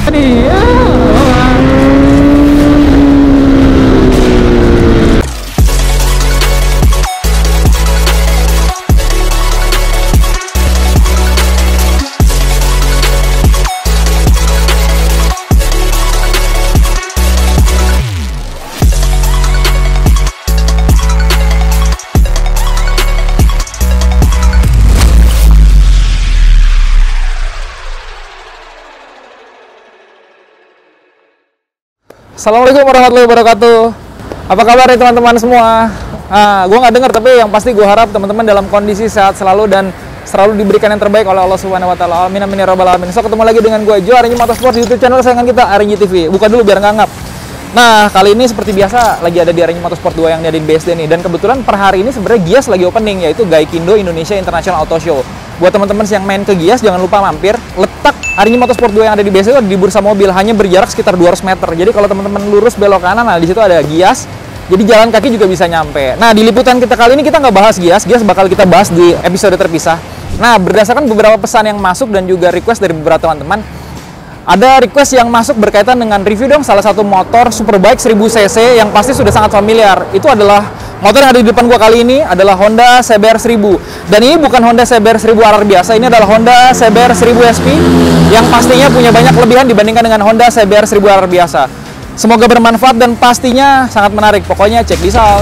Assalamualaikum warahmatullahi wabarakatuh. Apa kabar ya teman-teman semua? Gue nggak dengar, tapi yang pasti gue harap teman-teman dalam kondisi sehat selalu dan selalu diberikan yang terbaik oleh Allah Subhanahu Wa Taala. Amin amin ya rabbal alamin. So ketemu lagi dengan gue Jo RNG Motorsport di YouTube channel sayangan kita RNG TV. Buka dulu biar nggak ngap. Nah, kali ini seperti biasa lagi ada di RNG Motorsport 2 yang di BSD nih. Dan kebetulan per hari ini sebenarnya Gias lagi opening, yaitu Gaikindo Indonesia International Auto Show. Buat teman-teman yang main ke Gias, jangan lupa mampir. Letak RNG Motorsport 2 yang ada di BSD itu ada di bursa mobil, hanya berjarak sekitar 200 meter. Jadi kalau teman-teman lurus belok kanan, nah di situ ada Gias. Jadi jalan kaki juga bisa nyampe. Nah, di liputan kita kali ini kita nggak bahas Gias. Gias bakal kita bahas di episode terpisah. Nah, berdasarkan beberapa pesan yang masuk dan juga request dari beberapa teman-teman, ada request yang masuk berkaitan dengan review dong salah satu motor Superbike 1000cc yang pasti sudah sangat familiar. Itu adalah motor yang ada di depan gua kali ini adalah Honda CBR 1000. Dan ini bukan Honda CBR 1000 RR biasa, ini adalah Honda CBR 1000 SP yang pastinya punya banyak kelebihan dibandingkan dengan Honda CBR 1000 RR biasa. Semoga bermanfaat dan pastinya sangat menarik. Pokoknya check this out.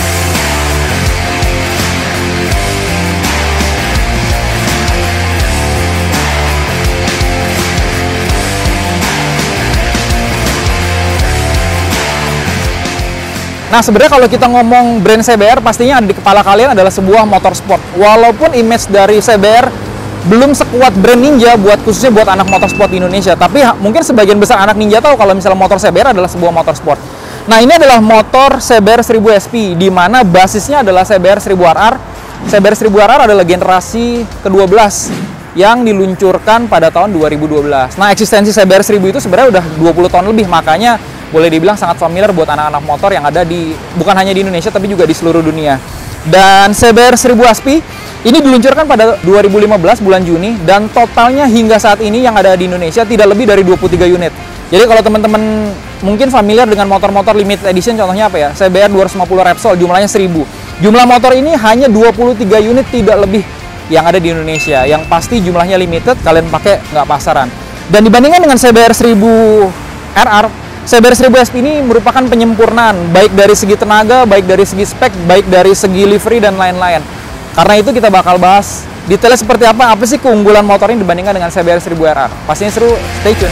Nah, sebenarnya kalau kita ngomong brand CBR, pastinya ada di kepala kalian adalah sebuah motor sport. Walaupun image dari CBR belum sekuat brand Ninja khususnya buat anak motorsport di Indonesia, tapi mungkin sebagian besar anak Ninja tahu kalau misalnya motor CBR adalah sebuah motor sport. Nah, ini adalah motor CBR 1000 SP di mana basisnya adalah CBR 1000 RR. CBR 1000 RR adalah generasi ke-12 yang diluncurkan pada tahun 2012. Nah, eksistensi CBR 1000 itu sebenarnya udah 20 tahun lebih, makanya boleh dibilang sangat familiar buat anak-anak motor yang ada di bukan hanya di Indonesia tapi juga di seluruh dunia. Dan CBR 1000 SP ini diluncurkan pada 2015 bulan Juni dan totalnya hingga saat ini yang ada di Indonesia tidak lebih dari 23 unit. Jadi kalau teman-teman mungkin familiar dengan motor-motor limited edition, contohnya apa ya? CBR 250 Repsol jumlahnya 1000. Jumlah motor ini hanya 23 unit tidak lebih yang ada di Indonesia. Yang pasti jumlahnya limited, kalian pakai nggak pasaran. Dan dibandingkan dengan CBR 1000 RR, CBR 1000 SP ini merupakan penyempurnaan baik dari segi tenaga, baik dari segi spek, baik dari segi livery dan lain-lain. Karena itu kita bakal bahas detailnya seperti apa sih keunggulan motor ini dibandingkan dengan CBR 1000 RR. Pastinya seru, stay tune.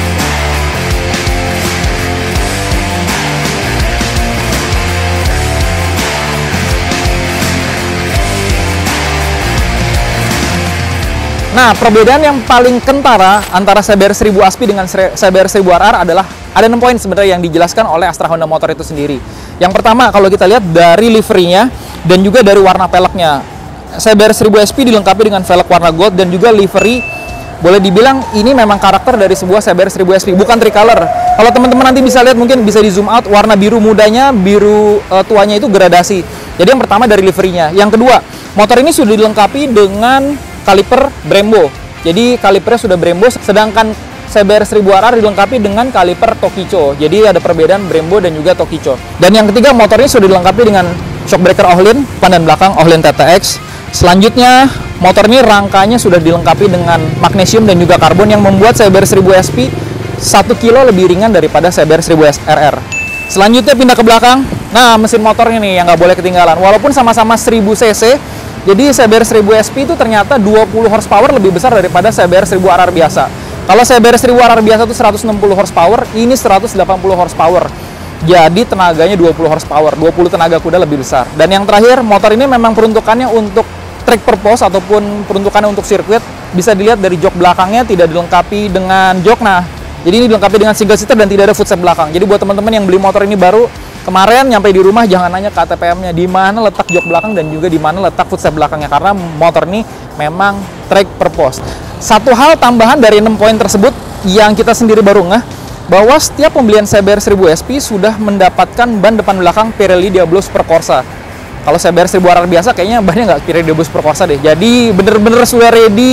Nah, perbedaan yang paling kentara antara CBR 1000 SP dengan CBR 1000 RR adalah ada 6 poin sebenarnya yang dijelaskan oleh Astra Honda Motor itu sendiri. Yang pertama, kalau kita lihat dari liverynya dan juga dari warna peleknya. CBR 1000 SP dilengkapi dengan velg warna gold dan juga livery. Boleh dibilang ini memang karakter dari sebuah CBR 1000 SP, bukan tricolor. Kalau teman-teman nanti bisa lihat, mungkin bisa di zoom out, warna biru mudanya, biru tuanya itu gradasi. Jadi yang pertama dari liverynya. Yang kedua, motor ini sudah dilengkapi dengan kaliper Brembo. Jadi kalipernya sudah Brembo, sedangkan CBR 1000 RR dilengkapi dengan kaliper Tokicho. Jadi ada perbedaan Brembo dan juga Tokicho. Dan yang ketiga, motor ini sudah dilengkapi dengan shock breaker Ohlin depan dan belakang Ohlin TTX. Selanjutnya, motor ini rangkanya sudah dilengkapi dengan magnesium dan juga karbon yang membuat CBR 1000 SP 1 kilo lebih ringan daripada CBR 1000 RR. Selanjutnya pindah ke belakang. Nah, mesin motor ini yang nggak boleh ketinggalan. Walaupun sama-sama 1000 cc, jadi CBR 1000 SP itu ternyata 20 horsepower lebih besar daripada CBR 1000 RR biasa. Kalau CBR 1000 RR biasa itu 160 horsepower, ini 180 horsepower. Jadi tenaganya 20 horsepower, 20 tenaga kuda lebih besar. Dan yang terakhir, motor ini memang peruntukannya untuk track purpose ataupun peruntukannya untuk sirkuit. Bisa dilihat dari jok belakangnya tidak dilengkapi dengan jok. Nah, jadi ini dilengkapi dengan single seater dan tidak ada footstep belakang. Jadi buat teman-teman yang beli motor ini baru kemarin nyampe di rumah, jangan nanya ke ATPM-nya di mana letak jok belakang dan juga di mana letak footstep belakangnya, karena motor ini memang track purpose. Satu hal tambahan dari 6 poin tersebut yang kita sendiri baru ngeh, bahwa setiap pembelian CBR 1000 SP sudah mendapatkan ban depan belakang Pirelli Diablo Super Corsa. Kalau CBR 1000 RR biasa kayaknya bannya nggak Pirelli Diablo Super Corsa deh. Jadi bener-bener sudah ready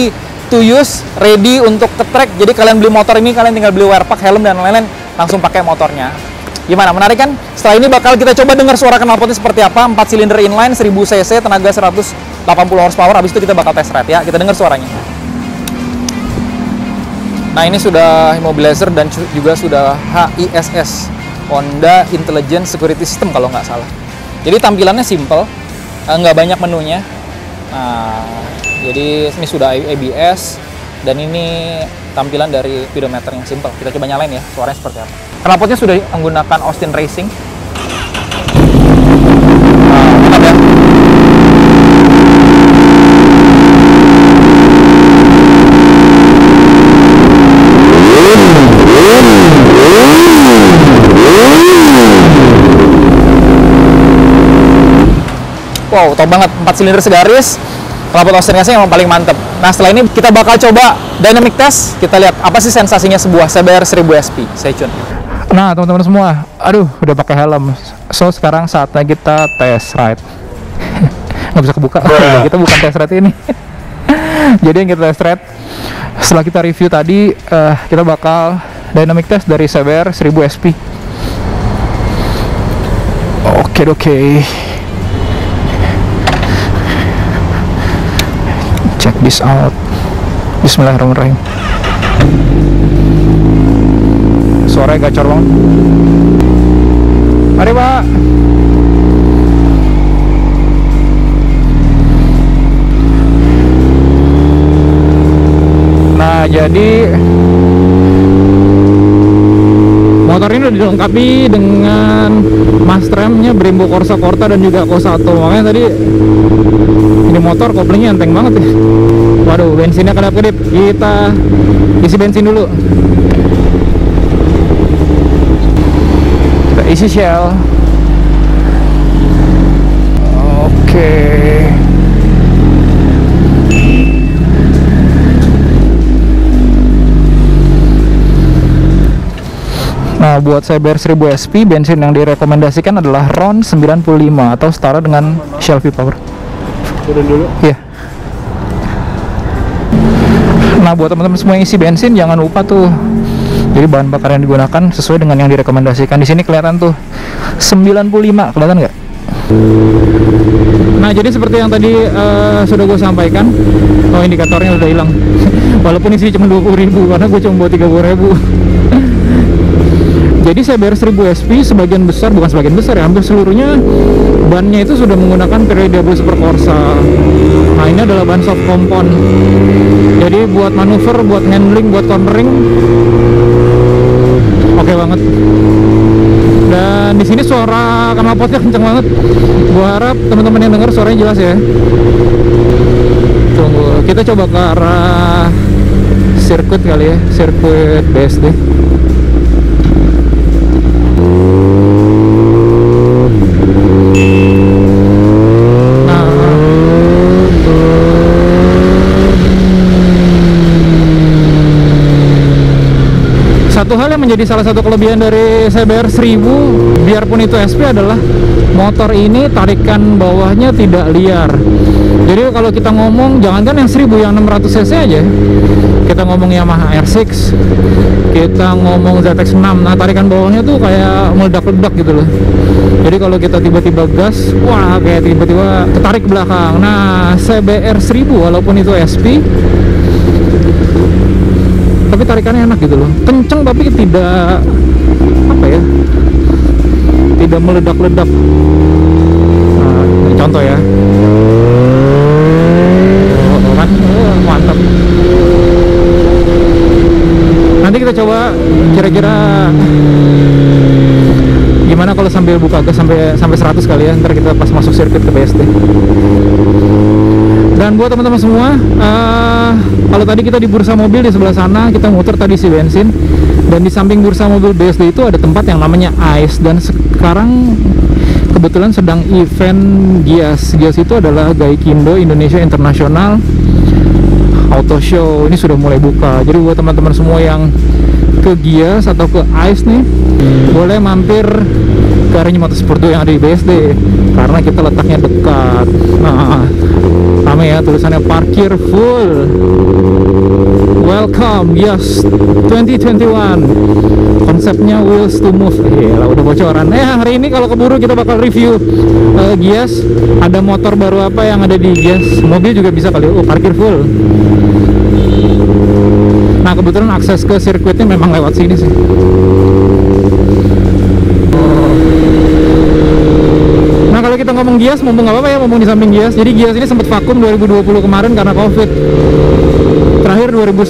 to use, ready untuk ke track. Jadi kalian beli motor ini, kalian tinggal beli wear pack, helm dan lain-lain, langsung pakai motornya. Gimana, menarik kan? Setelah ini bakal kita coba dengar suara knalpotnya seperti apa. 4 silinder inline, 1000 cc, tenaga 180 horsepower. Habis itu kita bakal test ride ya. Kita dengar suaranya. Nah, ini sudah immobilizer dan juga sudah HISS, Honda Intelligent Security System kalau nggak salah. Jadi tampilannya simple, nggak banyak menunya. Nah, jadi ini sudah ABS dan ini tampilan dari speedometer yang simple. Kita coba nyalain ya, suaranya seperti apa. Knalpotnya sudah menggunakan Austin Racing. Mantap ya. Wow, top banget, 4 silinder segaris, knalpot Austin Racing yang paling mantep. Nah, setelah ini kita bakal coba dynamic test. Kita lihat apa sih sensasinya sebuah CBR 1000 SP. Stay tune. Nah, teman-teman semua, aduh, udah pakai helm. So, sekarang saatnya kita test ride. Nggak bisa kebuka, kita bukan test ride ini. Jadi yang kita test ride, setelah kita review tadi, kita bakal dynamic test dari CBR 1000 SP. Oke. Check this out. Bismillahirrahmanirrahim. Suaranya gacor banget. Mari, Pak. Nah, jadi motor ini udah dilengkapi dengan Mastremnya, Brembo Corsa Corta dan juga Cossato. Makanya tadi ini motor koplingnya enteng banget ya. Waduh, bensinnya kedap-kedip. Kita isi bensin dulu. Kita isi Shell. Oke. Nah, buat CBR 1000 SP, bensin yang direkomendasikan adalah RON 95 atau setara dengan Shell V-Power. Turun dulu. Iya. Nah, buat teman-teman semua yang isi bensin, jangan lupa tuh. Jadi bahan bakar yang digunakan sesuai dengan yang direkomendasikan. Di sini kelihatan tuh 95, kelihatan nggak? Nah, jadi seperti yang tadi sudah gue sampaikan. Oh, indikatornya udah hilang. Walaupun isi cuma 20.000 karena gue cuma bawa 30.000. Jadi CBR 1000 SP sebagian besar, bukan sebagian besar ya, hampir seluruhnya bannya itu sudah menggunakan Pirelli Super Corsa. Nah, ini adalah ban soft compound. Jadi buat manuver, buat handling, buat cornering oke banget. Dan di sini suara knalpotnya kenceng banget. Gua harap teman-teman yang dengar suaranya jelas ya. Tunggu, kita coba ke arah sirkuit kali ya, sirkuit BSD. Satu hal yang menjadi salah satu kelebihan dari CBR 1000, biarpun itu SP, adalah motor ini tarikan bawahnya tidak liar. Jadi kalau kita ngomong, jangankan yang 1000, yang 600 cc aja, kita ngomong Yamaha R6, kita ngomong ZX6, nah tarikan bawahnya tuh kayak meledak-ledak gitu loh. Jadi kalau kita tiba-tiba gas, wah kayak tiba-tiba ketarik ke belakang. Nah, CBR 1000 walaupun itu SP, tapi tarikannya enak gitu loh, kenceng tapi tidak apa ya, tidak meledak-ledak. Nah, ini contoh ya. Oh, kan mantap. Nanti kita coba kira-kira gimana kalau sambil buka gas sampai 100 kali ya, ntar kita pas masuk sirkuit ke BSD. Dan buat teman-teman semua, kalau tadi kita di bursa mobil di sebelah sana, kita muter tadi isi bensin, dan di samping bursa mobil BSD itu ada tempat yang namanya ICE. Dan sekarang kebetulan sedang event GIAS. GIAS itu adalah Gaikindo Indonesia International Auto Show. Ini sudah mulai buka. Jadi buat teman-teman semua yang ke GIAS atau ke ICE nih, boleh mampir ke Arennya Motorsport yang ada di BSD, karena kita letaknya dekat. Nah, ramai rame ya, tulisannya parkir full. Welcome, yes, 2021. Konsepnya wheels to move. Lah udah bocoran. Hari ini kalau keburu kita bakal review Gias. Ada motor baru apa yang ada di Gias. Mobil juga bisa kali. Oh, parkir full. Nah, kebetulan akses ke sirkuitnya memang lewat sini sih. Nah, kalau kita ngomong Gias, mumpung nggak apa-apa ya ngomong di samping Gias. Jadi Gias ini sempat vakum 2020 kemarin karena COVID. Terakhir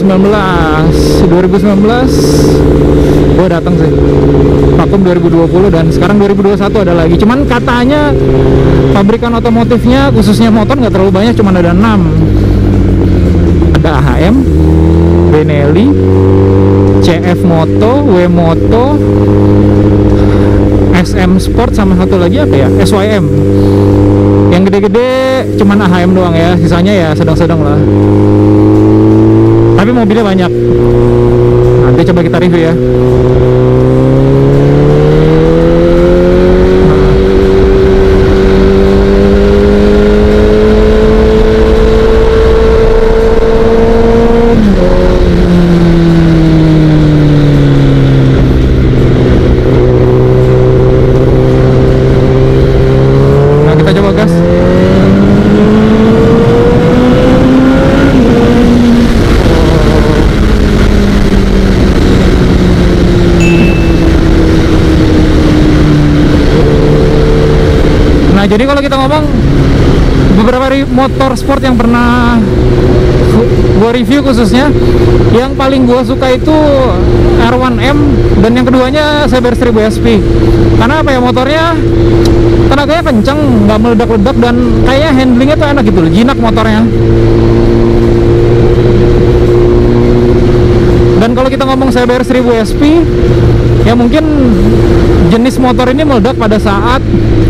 2019 gue datang sih, vakum 2020, dan sekarang 2021 ada lagi. Cuman katanya pabrikan otomotifnya khususnya motor nggak terlalu banyak, cuman ada 6. Ada AHM, Benelli, CF Moto, W Moto, SM Sport, sama satu lagi apa ya, SYM. Yang gede-gede cuman AHM doang ya, sisanya ya sedang-sedang lah. Tapi mobilnya banyak. Nanti coba kita review ya. Nah, kita coba gas. Nah, jadi kalau kita ngomong beberapa motor sport yang pernah gue review, khususnya yang paling gue suka itu R1M, dan yang keduanya Saber 1000 SP. Karena apa ya, motornya tenaganya kenceng, nggak meledak-ledak, dan kayaknya handlingnya tuh enak gitu loh, jinak motornya. Dan kalau kita ngomong Saber 1000 SP, ya mungkin jenis motor ini meledak pada saat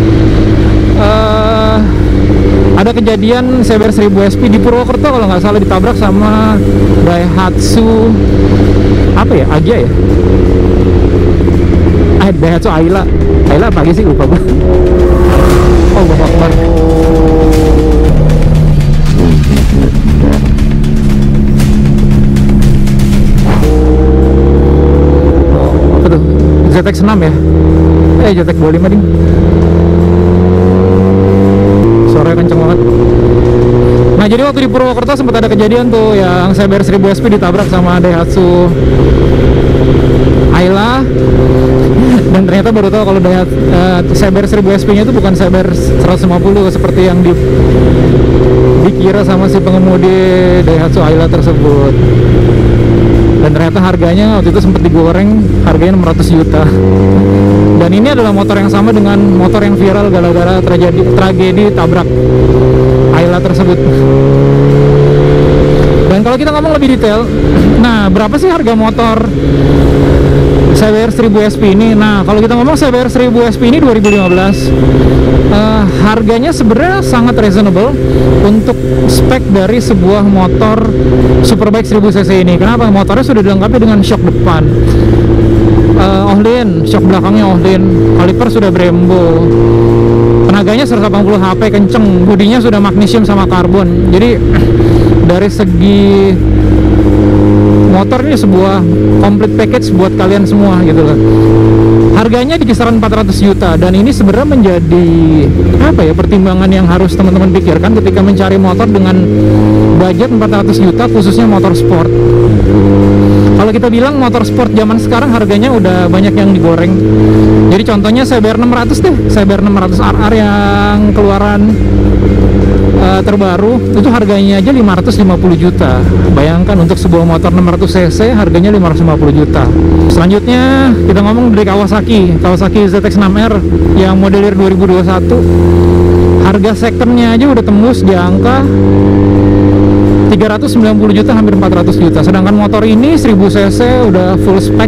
ada kejadian Saber 1000 SP di Purwokerto kalau nggak salah, ditabrak sama Daihatsu apa ya, Agia ya, Daihatsu Ayla apa sih, lupa gue. Oh, Akbar. Apa tuh, ZX-6 ya, ZX25 ding. Suaranya kenceng banget. Nah, jadi waktu di Purwokerto sempat ada kejadian tuh yang Saber 1000 SP ditabrak sama Daihatsu Ayla. Dan ternyata baru tahu kalau Saber 1000 SP-nya itu bukan Saber 150 seperti yang dikira sama si pengemudi Daihatsu Ayla tersebut. Dan ternyata harganya waktu itu sempat digoreng, harganya 600 juta. Dan ini adalah motor yang sama dengan motor yang viral gara-gara tragedi tabrak Ayla tersebut. Dan kalau kita ngomong lebih detail, nah berapa sih harga motor Saber 1000 SP ini? Nah, kalau kita ngomong Saber 1000 SP ini 2015, harganya sebenarnya sangat reasonable untuk spek dari sebuah motor superbike 1000cc ini. Kenapa? Motornya sudah dilengkapi dengan shock depan Ohlin, shock belakangnya Ohlin, kaliper sudah Brembo, tenaganya 180 HP kenceng, bodinya sudah magnesium sama karbon. Jadi dari segi motor ini sebuah complete package buat kalian semua gitu loh. Harganya di kisaran 400 juta, dan ini sebenarnya menjadi apa ya, pertimbangan yang harus teman-teman pikirkan ketika mencari motor dengan budget 400 juta, khususnya motor sport. Kalau kita bilang motor sport zaman sekarang harganya udah banyak yang digoreng. Jadi contohnya Saber 600 deh, Saber 600 RR yang keluaran terbaru itu harganya aja 550 juta. Bayangkan untuk sebuah motor 600cc harganya 550 juta. Selanjutnya kita ngomong dari Kawasaki ZX-6R yang model year 2021. Harga secondnya aja udah tembus di angka 390 juta, hampir 400 juta. Sedangkan motor ini 1000cc udah full spec,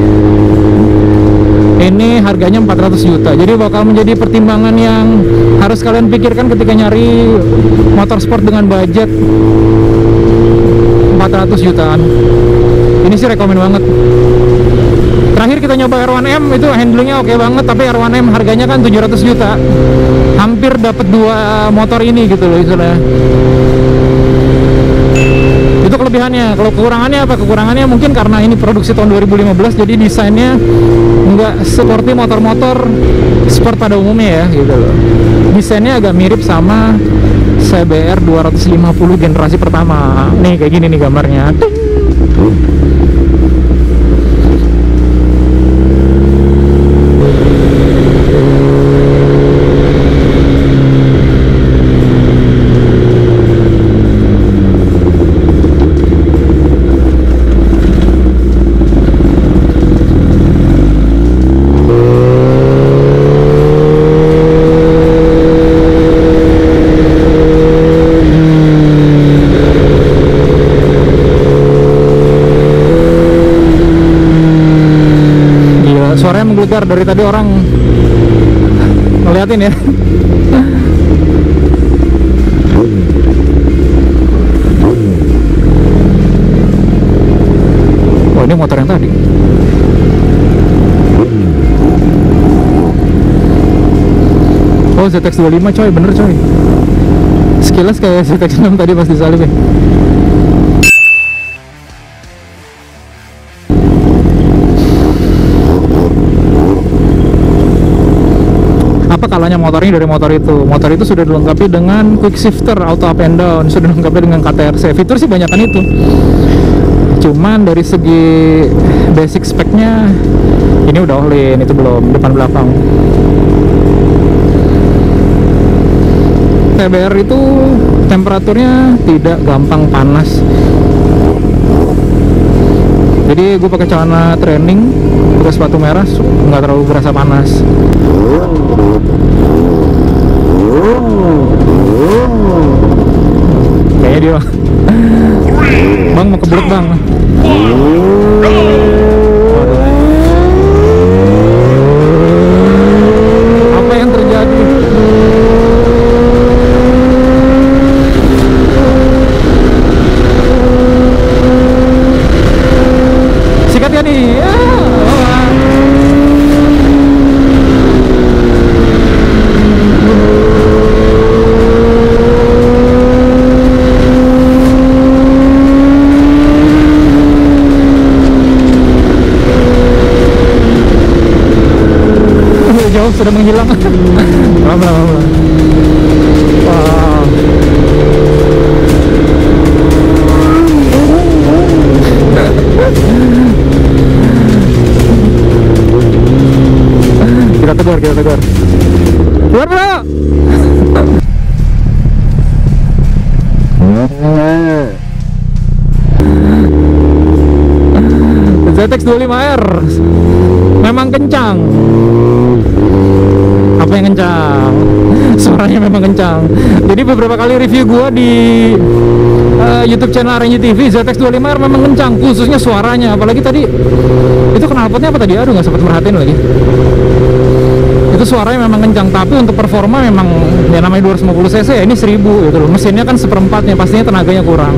ini harganya 400 juta. Jadi bakal menjadi pertimbangan yang harus kalian pikirkan ketika nyari motor sport dengan budget 400 jutaan. Ini sih rekomen banget. Terakhir kita nyoba R1M itu handlingnya oke banget, tapi R1M harganya kan 700 juta, hampir dapat 2 motor ini gitu loh istilahnya. Itu kelebihannya. Kalau kekurangannya apa? Kekurangannya mungkin karena ini produksi tahun 2015, jadi desainnya nggak seperti motor-motor sport pada umumnya ya gitu loh. Desainnya agak mirip sama CBR 250 generasi pertama. Nih kayak gini nih gambarnya. Suaranya menggelegar, dari tadi orang ngeliatin ya. Oh, ini motor yang tadi. Oh, ZX25 coy, bener coy. Sekilas kayak ZX6 tadi pas disalip ya. Apa kalanya motor ini dari motor itu? Motor itu sudah dilengkapi dengan quick shifter, auto up and down, sudah dilengkapi dengan KTRC. Fitur sih banyakan itu. Cuman dari segi basic speknya ini udah all-in, itu belum, depan belakang. TBR itu temperaturnya tidak gampang panas. Jadi gue pakai celana training, pakai sepatu merah, nggak terlalu berasa panas. Kayaknya dia bang mau kebelet bang. Apa yang terjadi? Sikat ya nih. Jauh sudah menghilang. Lama. Wow. Kita tegur. Keluar bro. ZX25R memang kencang. Apa yang kencang? Suaranya memang kencang. Jadi beberapa kali review gua di YouTube channel RNG TV, ZX25R memang kencang, khususnya suaranya. Apalagi tadi itu knalpotnya apa tadi? Aduh, nggak sempat merhatiin lagi. Itu suaranya memang kencang, tapi untuk performa memang ya namanya 250 cc ya, ini 1000 gitu loh. Mesinnya kan seperempatnya, pastinya tenaganya kurang.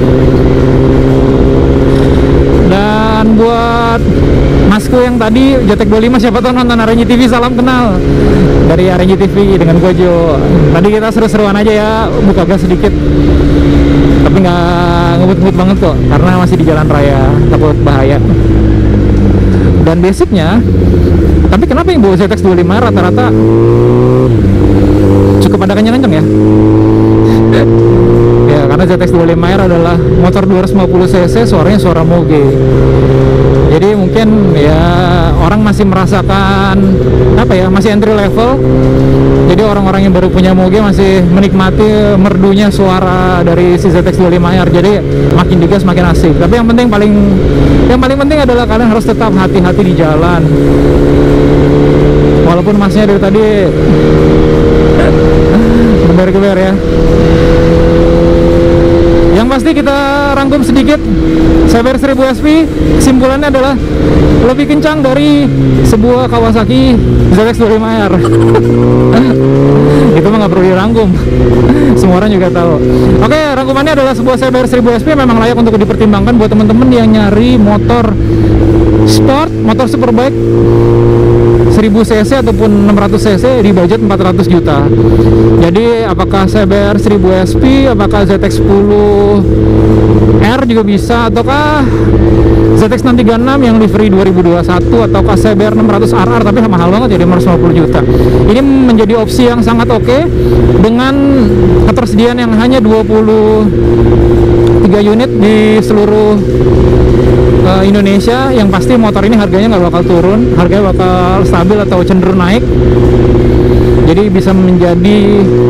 Dan buat masku yang tadi ZX25, siapa tahu nonton RNG TV, salam kenal dari RNG TV dengan Gojo. Tadi kita seru-seruan aja ya, buka gas sedikit, tapi nggak ngebut-ngebut banget kok, karena masih di jalan raya, takut bahaya. Dan basicnya, tapi kenapa yang bawa ZX25 rata-rata cukup pada kencang-kencang ya? Ya karena ZX25R adalah motor 250 cc, suaranya suara moge. Jadi mungkin ya orang masih merasakan apa ya, masih entry level. Jadi orang-orang yang baru punya moge masih menikmati merdunya suara dari si ZX25R. Jadi makin digas makin asik. Tapi yang paling penting adalah kalian harus tetap hati-hati di jalan. Walaupun masnya dari tadi geber-geber ya. Yang pasti kita rangkum sedikit, CBR 1000 SP kesimpulannya adalah lebih kencang dari sebuah Kawasaki ZX25R. Itu mah nggak perlu dirangkum, semua orang juga tahu. Oke, rangkumannya adalah sebuah CBR 1000 SP memang layak untuk dipertimbangkan buat teman-teman yang nyari motor Sport, motor superbike 1000 cc ataupun 600 cc di budget 400 juta. Jadi apakah CBR 1000 SP, apakah ZX10 R juga bisa, ataukah ZX636 yang livery 2021, ataukah CBR 600 RR tapi mahal banget jadi 550 juta. Ini menjadi opsi yang sangat oke dengan ketersediaan yang hanya 23 unit di seluruh Indonesia. Yang pasti motor ini harganya nggak bakal turun, harganya bakal stabil atau cenderung naik. Jadi bisa menjadi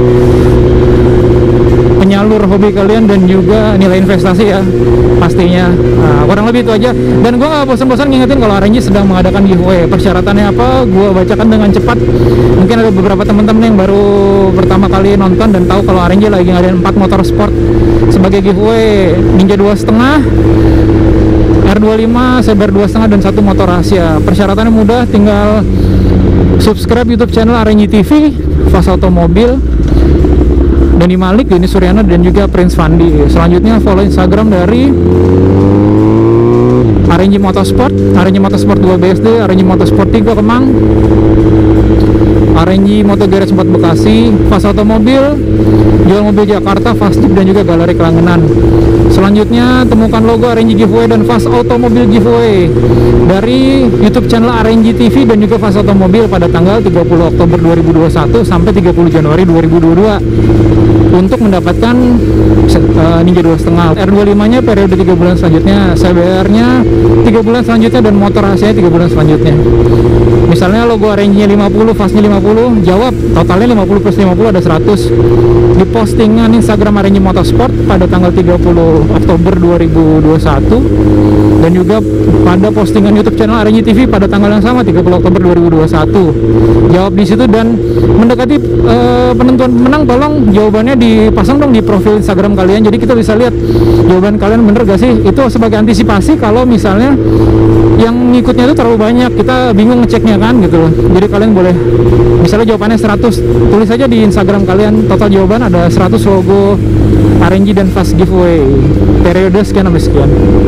penyalur hobi kalian dan juga nilai investasi ya pastinya. Nah, kurang lebih itu aja. Dan gue nggak bosan-bosan ngingetin kalau RNG sedang mengadakan giveaway. Persyaratannya apa? Gue bacakan dengan cepat. Mungkin ada beberapa teman-teman yang baru pertama kali nonton dan tahu kalau RNG lagi ngadain 4 motor sport sebagai giveaway. Ninja 2,5, R25, CBR 2,5 dan 1 motor rahasia. Persyaratannya mudah, tinggal subscribe YouTube channel RNG TV, Fast Automobil, Dani Malik, Denny Suryana, dan juga Prince Fandi. Selanjutnya follow Instagram dari RNG Motorsport, RNG Motorsport 2 BSD, RNG Motorsport 3 Kemang, RNG Moto Garage 4 Bekasi, Fast Automobil, Jual Mobil Jakarta, Fast Jeep, dan juga Galeri Kelangenan. Selanjutnya temukan logo RNG Giveaway dan Fast Automobil Giveaway dari YouTube channel RNG TV dan juga Fast Automobil pada tanggal 30 Oktober 2021 sampai 30 Januari 2022 untuk mendapatkan Ninja 2,5. R25 nya periode 3 bulan selanjutnya, CBR nya 3 bulan selanjutnya, dan motor rahasia 3 bulan selanjutnya. Misalnya logo RNG nya 50, Fastnya 50, jawab totalnya 50 plus 50 ada 100 di postingan Instagram RNG Motorsport pada tanggal 30 Oktober 2021, dan juga pada postingan YouTube channel RNG TV pada tanggal yang sama 30 Oktober 2021. Jawab di situ dan mendekati penentuan pemenang, tolong jawabannya dipasang dong di profil Instagram kalian, jadi kita bisa lihat jawaban kalian bener gak sih. Itu sebagai antisipasi kalau misalnya yang ngikutnya itu terlalu banyak, kita bingung ngeceknya kan gitu loh. Jadi kalian boleh, misalnya jawabannya 100, tulis aja di Instagram kalian total jawaban ada 100 logo RNG dan Fast Giveaway periode sekian sampai sekian.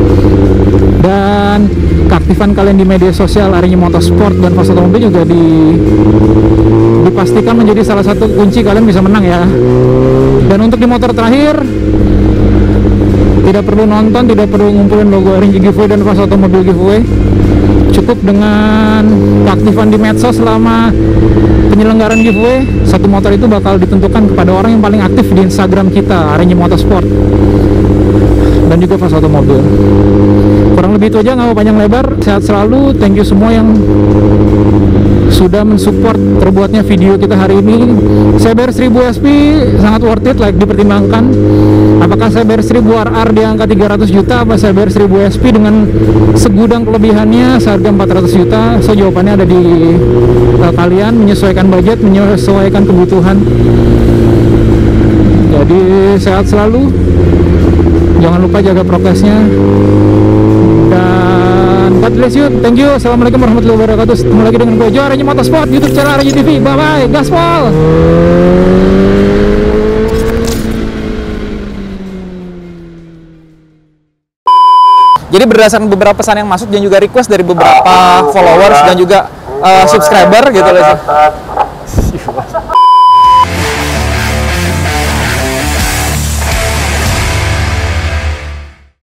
Dan keaktifan kalian di media sosial RNG Motorsport dan Fast Automobil juga dipastikan menjadi salah satu kunci kalian bisa menang ya. Dan untuk di motor terakhir, tidak perlu nonton, tidak perlu ngumpulin logo RNG Giveaway dan Fast Automobil Giveaway. Cukup dengan keaktifan di medsos selama penyelenggaraan giveaway. Satu motor itu bakal ditentukan kepada orang yang paling aktif di Instagram kita, RNG Motorsport dan juga Fast Automobil. Kurang lebih itu aja, nggak mau panjang lebar. Sehat selalu, thank you semua yang sudah mensupport terbuatnya video kita hari ini. CBR 1000 SP sangat worth it, like dipertimbangkan. Apakah CBR 1000 RR di angka 300 juta, apa CBR 1000 SP dengan segudang kelebihannya seharga 400 juta? So jawabannya ada di kalian, menyesuaikan budget, menyesuaikan kebutuhan. Jadi sehat selalu, jangan lupa jaga prokesnya, dan God bless you. Thank you. Assalamualaikum warahmatullahi wabarakatuh. Ketemu lagi dengan gue Jo, RNG Motorsport, YouTube channel RNG TV. Bye bye, gaspol. Jadi berdasarkan beberapa pesan yang masuk dan juga request dari beberapa followers dan juga subscriber gitu loh.